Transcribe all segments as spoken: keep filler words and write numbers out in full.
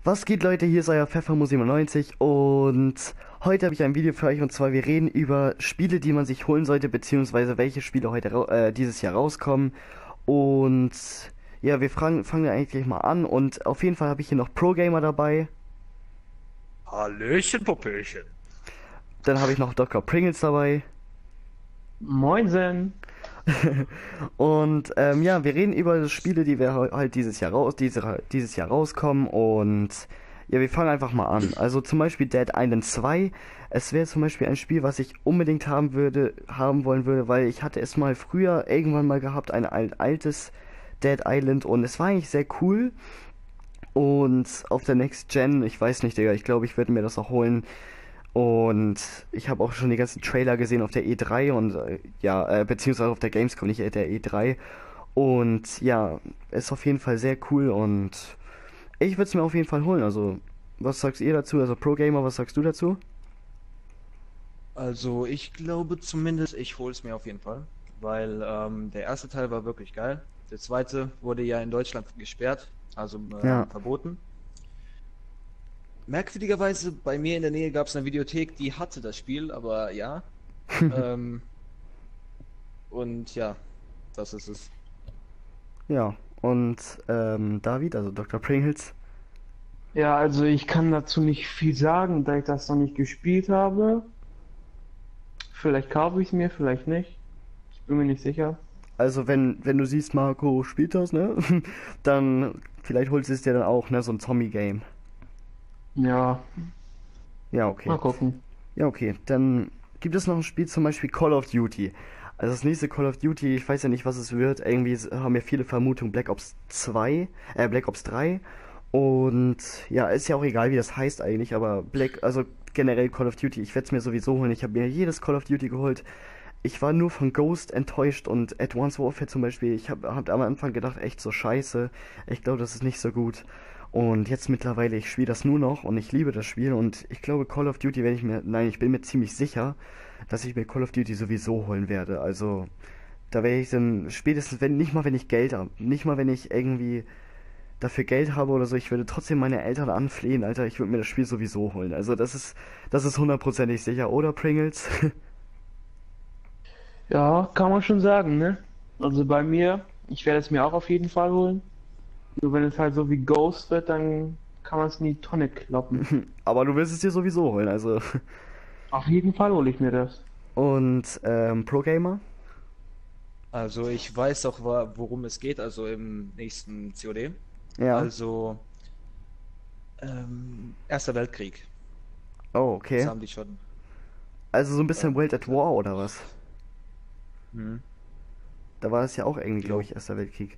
Was geht, Leute? Hier ist euer Pfeffermus siebenundneunzig und heute habe ich ein Video für euch, und zwar wir reden über Spiele, die man sich holen sollte, beziehungsweise welche Spiele heute rau- äh, dieses Jahr rauskommen. Und ja, wir fragen, fangen wir eigentlich gleich mal an, und auf jeden Fall habe ich hier noch Pro Gamer dabei. Hallöchen, Popöchen. Dann habe ich noch Doktor Pringles dabei. Moinsen. Und ähm, ja, wir reden über Spiele, die wir heu- halt dieses Jahr raus, diese, dieses Jahr rauskommen. Und ja, wir fangen einfach mal an. Also zum Beispiel Dead Island zwei. Es wäre zum Beispiel ein Spiel, was ich unbedingt haben würde, haben wollen würde, weil ich hatte es mal früher irgendwann mal gehabt, ein alt, altes Dead Island, und es war eigentlich sehr cool. Und auf der Next Gen, ich weiß nicht, Digga, ich glaube, ich werde mir das auch holen. Und ich habe auch schon die ganzen Trailer gesehen auf der E drei und äh, ja, äh, beziehungsweise auf der Gamescom, nicht äh, der E drei. Und ja, ist auf jeden Fall sehr cool, und ich würde es mir auf jeden Fall holen. Also, was sagst ihr dazu? Also Pro Gamer, was sagst du dazu? Also ich glaube zumindest, ich hole es mir auf jeden Fall, weil ähm, der erste Teil war wirklich geil. Der zweite wurde ja in Deutschland gesperrt, also Ja. ähm, verboten. Merkwürdigerweise bei mir in der Nähe gab es eine Videothek, die hatte das Spiel, aber ja. Ähm, und ja, das ist es. Ja, und ähm, David, also Doktor Pringles. Ja, also ich kann dazu nicht viel sagen, da ich das noch nicht gespielt habe. Vielleicht kaufe ich es mir, vielleicht nicht. Ich bin mir nicht sicher. Also wenn, wenn du siehst, Marco spielt das, ne? Dann vielleicht holst du es dir dann auch, ne? So ein Zombie-Game. Ja, Ja, okay. mal gucken. Ja, okay. Dann gibt es noch ein Spiel, zum Beispiel Call of Duty. Also das nächste Call of Duty, ich weiß ja nicht, was es wird. Irgendwie s- haben ja viele Vermutungen Black Ops zwei, äh, Black Ops drei. Und ja, ist ja auch egal, wie das heißt eigentlich, aber Black, also generell Call of Duty, ich werde es mir sowieso holen. Ich habe mir jedes Call of Duty geholt. Ich war nur von Ghost enttäuscht, und Advanced Warfare zum Beispiel, ich habe hab hab am Anfang gedacht, echt so scheiße. Ich glaube, das ist nicht so gut. Und jetzt mittlerweile, ich spiele das nur noch und ich liebe das Spiel, und ich glaube, Call of Duty werde ich mir, nein, ich bin mir ziemlich sicher, dass ich mir Call of Duty sowieso holen werde. Also, da werde ich dann spätestens, wenn, nicht mal wenn ich Geld habe, nicht mal wenn ich irgendwie dafür Geld habe oder so, ich würde trotzdem meine Eltern anflehen, Alter, ich würde mir das Spiel sowieso holen. Also, das ist, das ist hundertprozentig sicher, oder Pringles? Ja, kann man schon sagen, ne? Also bei mir, ich werde es mir auch auf jeden Fall holen. Nur wenn es halt so wie Ghost wird, dann kann man es in die Tonne kloppen. Aber du willst es dir sowieso holen, also. Auf jeden Fall hole ich mir das. Und, ähm, Pro Gamer? Also ich weiß auch, wa- worum es geht, also im nächsten C O D. Ja. Also ähm, Erster Weltkrieg. Oh, Das okay. haben die schon Also so ein bisschen ähm, World at gesagt. War oder was? Mhm. Da war es ja auch irgendwie, glaube Jo. ich, Erster Weltkrieg.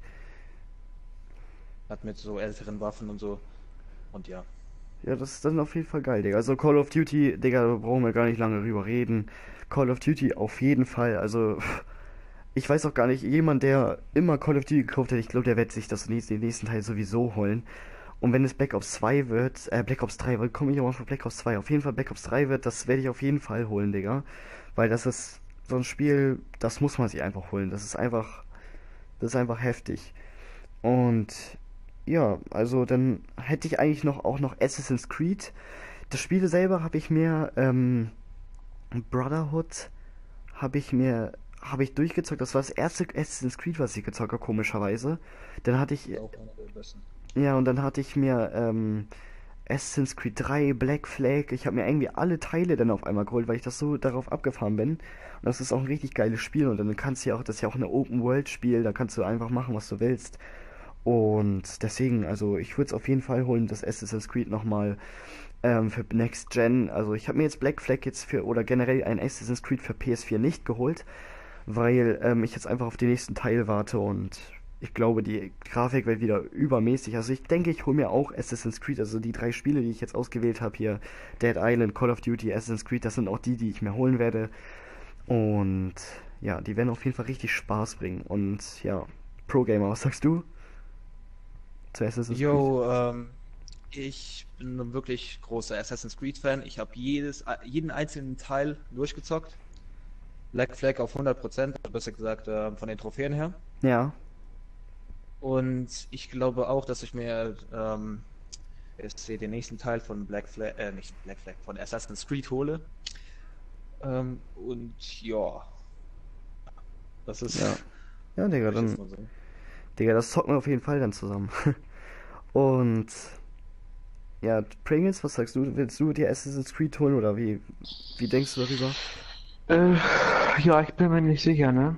Hat mit so älteren Waffen und so. Und ja. Ja, das ist dann auf jeden Fall geil, Digga. Also Call of Duty, Digga, da brauchen wir gar nicht lange drüber reden. Call of Duty auf jeden Fall. Also, ich weiß auch gar nicht, jemand, der immer Call of Duty gekauft hat, ich glaube, der wird sich das nächste, den nächsten Teil sowieso holen. Und wenn es Black Ops zwei wird, äh, Black Ops drei, weil komme ich aber von Black Ops zwei, auf jeden Fall Black Ops drei wird, das werde ich auf jeden Fall holen, Digga. Weil das ist so ein Spiel, das muss man sich einfach holen. Das ist einfach, das ist einfach heftig. Und ja, also dann hätte ich eigentlich noch auch noch Assassin's Creed. Das Spiel selber habe ich mir, ähm, Brotherhood habe ich mir, habe ich durchgezockt. Das war das erste Assassin's Creed, was ich gezockt habe, komischerweise. Dann hatte ich, Ist auch einer der besten. ja, und dann hatte ich mir, ähm, Assassin's Creed drei, Black Flag. Ich habe mir irgendwie alle Teile dann auf einmal geholt, weil ich das so darauf abgefahren bin. Und das ist auch ein richtig geiles Spiel. Und dann kannst du ja auch, das ist ja auch ein Open-World-Spiel, da kannst du einfach machen, was du willst. Und deswegen, also ich würde es auf jeden Fall holen, das Assassin's Creed nochmal ähm, für Next Gen. Also ich habe mir jetzt Black Flag jetzt für, oder generell ein Assassin's Creed für P S vier nicht geholt, weil ähm, ich jetzt einfach auf den nächsten Teil warte, und ich glaube, die Grafik wird wieder übermäßig. Also ich denke, ich hole mir auch Assassin's Creed, also die drei Spiele, die ich jetzt ausgewählt habe hier, Dead Island, Call of Duty, Assassin's Creed, das sind auch die, die ich mir holen werde. Und ja, die werden auf jeden Fall richtig Spaß bringen. Und ja, Pro Gamer, was sagst du zu Assassin's Creed? Jo, ähm, ich bin ein wirklich großer Assassin's Creed-Fan. Ich habe jedes, jeden einzelnen Teil durchgezockt. Black Flag auf hundert Prozent, besser gesagt, äh, von den Trophäen her. Ja, Und ich glaube auch, dass ich mir ähm, ich den nächsten Teil von Black Flag, äh, nicht Black Flag, von Assassin's Creed hole. Ähm, und ja, das ist. Ja. Ja, Digga, ich jetzt dann, mal so. Digga, das zocken wir auf jeden Fall dann zusammen. Und ja, Pringles, was sagst du? Willst du dir Assassin's Creed holen oder wie, wie denkst du darüber? Äh, ja, ich bin mir nicht sicher, ne?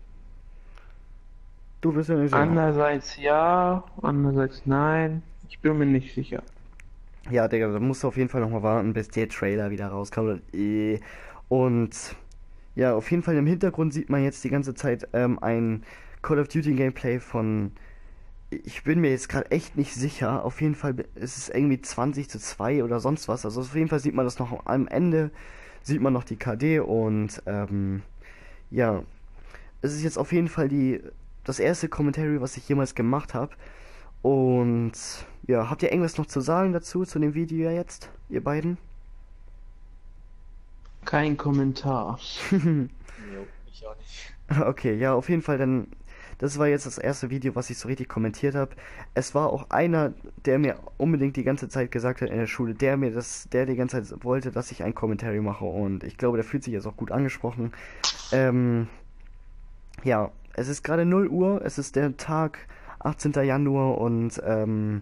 Du bist ja nicht sicher. Andererseits ja, andererseits nein. Ich bin mir nicht sicher. Ja, Digga, da musst du auf jeden Fall nochmal warten, bis der Trailer wieder rauskommt. Und, eh. Und ja, auf jeden Fall im Hintergrund sieht man jetzt die ganze Zeit ähm, ein Call of Duty Gameplay von. Ich bin mir jetzt gerade echt nicht sicher. Auf jeden Fall ist es irgendwie zwanzig zu zwei oder sonst was. Also auf jeden Fall sieht man das noch am Ende. Sieht man noch die K D und ähm, ja, es ist jetzt auf jeden Fall die das erste Commentary, was ich jemals gemacht habe. Und ja, habt ihr irgendwas noch zu sagen dazu, zu dem Video jetzt, ihr beiden? Kein Kommentar. Jo, ich auch nicht. Okay, ja, auf jeden Fall dann. Das war jetzt das erste Video, was ich so richtig kommentiert habe. Es war auch einer, der mir unbedingt die ganze Zeit gesagt hat in der Schule, der mir das, der die ganze Zeit wollte, dass ich ein Commentary mache und ich glaube, der fühlt sich jetzt auch gut angesprochen. Ähm, ja, es ist gerade null Uhr, es ist der Tag achtzehnten Januar und ähm,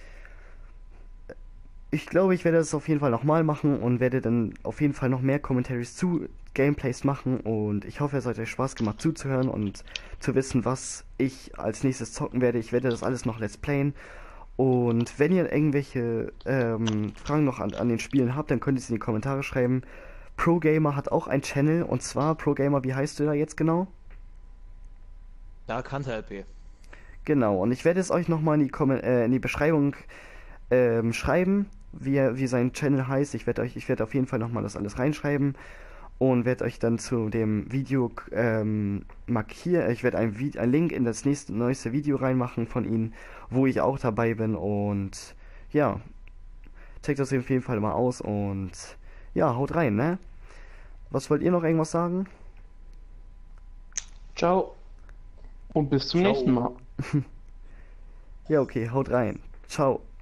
ich glaube, ich werde das auf jeden Fall nochmal machen und werde dann auf jeden Fall noch mehr Commentaries zu Gameplays machen und ich hoffe, es hat euch Spaß gemacht zuzuhören und zu wissen, was ich als nächstes zocken werde. Ich werde das alles noch Let's Playen und wenn ihr irgendwelche ähm, Fragen noch an, an den Spielen habt, dann könnt ihr es in die Kommentare schreiben. ProGamer hat auch ein Channel und zwar ProGamer, wie heißt du da jetzt genau? Dark Hunter L P. Genau, und ich werde es euch nochmal in die, Kommen- äh, in die Beschreibung ähm, schreiben, wie, er, wie sein Channel heißt. Ich werde euch, ich werde auf jeden Fall nochmal das alles reinschreiben und werde euch dann zu dem Video ähm, markieren. Ich werde ein, Vi- ein Link in das nächste neueste Video reinmachen von ihm, wo ich auch dabei bin. Und ja, checkt das auf jeden Fall mal aus und ja, haut rein, ne? Was wollt ihr noch irgendwas sagen? Ciao. Und bis zum Ciao. nächsten Mal. Ja, okay, haut rein. Ciao.